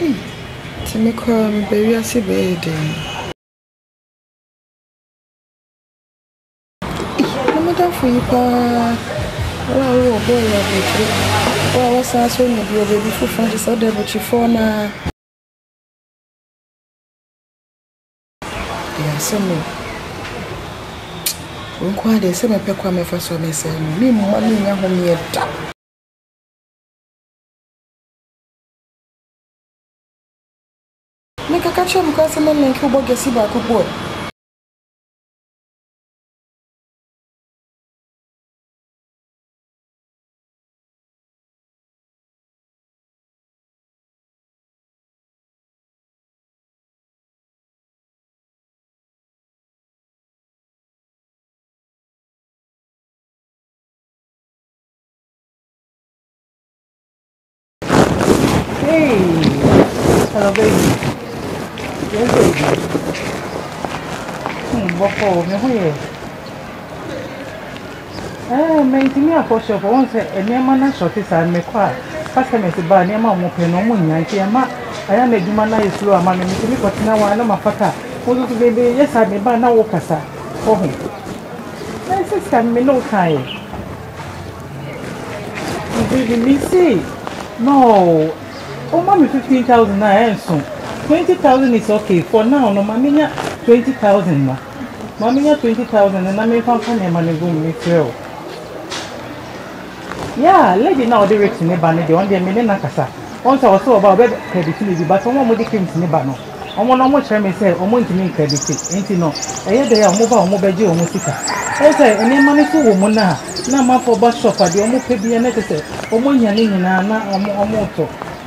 Timmy come, baby, I see baby. No matter for you, pa. Oh, boy, I was asking if your baby for fun is out there, but you for now. Yeah, so no. When Quade sent a pequame for so me say, me money in your home yet. Make a catch up because I'm not who bought a Siba boy. Hey, hello baby. Yes baby. Boko, me hoye. Me a for shop once a near man shot is and me qua. Customers buy near my mope no money. I am a Jumana is slow among me to me, but now I know my father. Oh, baby, yes, I may buy now Okasa. For him. My sister me no time. Baby, me see. No. Oh, mommy, 15,000 naira soon. 20,000 is okay for now. No, mommy, 20,000 no. Mommy, 20,000 and I may find money room with you. Yeah, lady now the rich in the banner, the one day million Nakasa. Once I was so about better credit, but someone would came to Nibano. I want much I may say, I want to make credit. Ain't you know? I had the mobile or Musica. I say, and then money for woman now. Now, my for bus shop, the almost pay be a necessary. Or money and a motor.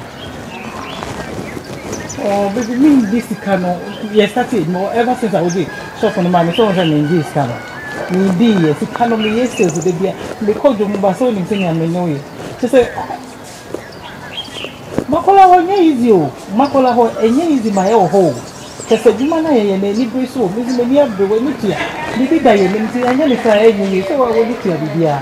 Oh, baby, me this canoe. Yes, that's it. More ever since I was shop on the mammy, so I'm in this canoe. Me, yes, it cannot be yesterday to the beer because you must only thing I may know you. She said, Macola, how easy you? Macola, how easy my old hole. She said, you man, I need to so, Miss Mania, the way you are. Did I mean, I nearly try you, so I will look at the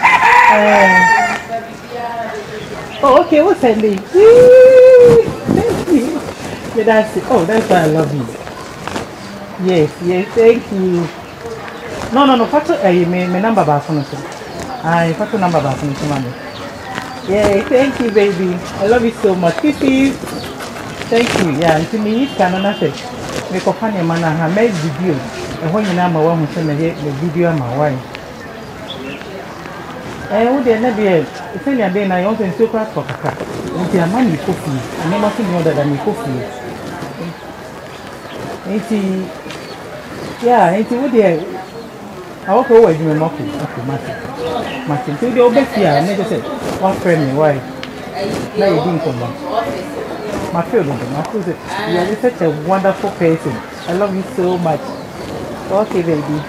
oh, okay, what's Sandy? Thank you. Yeah, that's it. Oh, that's why I love you. Yes, thank you. No, factor my number back on it. I factor number back on it, yeah, thank you, baby. I love you so much. Kisses. Thank you. Yeah, to me, can say, make a funny man, I have made video. And when you know my one who sent the video of my wife. And would there never be a thing again? I also still crack for Kaka. With your money, coffee. I never think more than me coffee. 80, yeah, 80 would there. I walk over to my mouth. Okay, Martin. So the old best here, I never said, one friend, why? Now you didn't come back. My feeling, you are such a wonderful person. I love you so much. Okay, baby.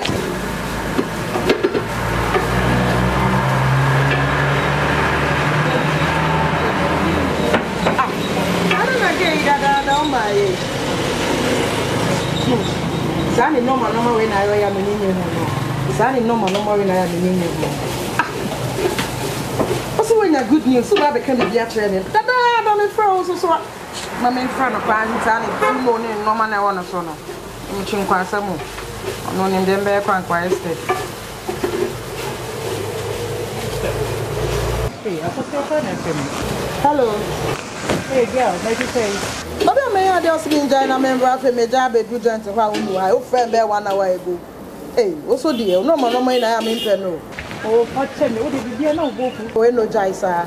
Sani no when I am in you. Sani no when I am in you. Also, when you're good news, so I became a dear training. That don't froze. So, my main friend of mine, Sani, good morning, no man, I want to son. I'm chewing quite some more. I'm not in them bear quite state. Hey, I put your friend in me. Hello. Hey, girl, like you say. But I may have just been joining a member of a job at good joint. I hope friend bear 1 hour ago. Hey, also dear, no man, I am in Peno. Oh, tell me, what did you know? Go no Jaisa.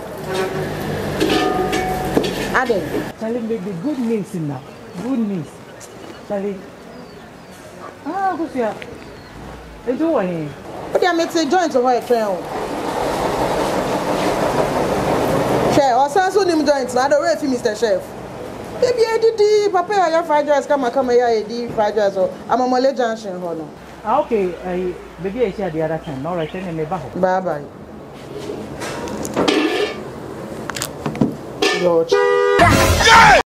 Adding, tell him the good news in now. Good news. Tell him. Ah, who's here? They do it. But I make a joint of a trail. Chef, or Sanson him joints, I don't know Mr. Chef. Baby, I did Papa, I have fried rice, come here, I did fried rice, or I'm a Malay Junction. Okay, baby, I said the other time. All right, then me back. Bye bye. George.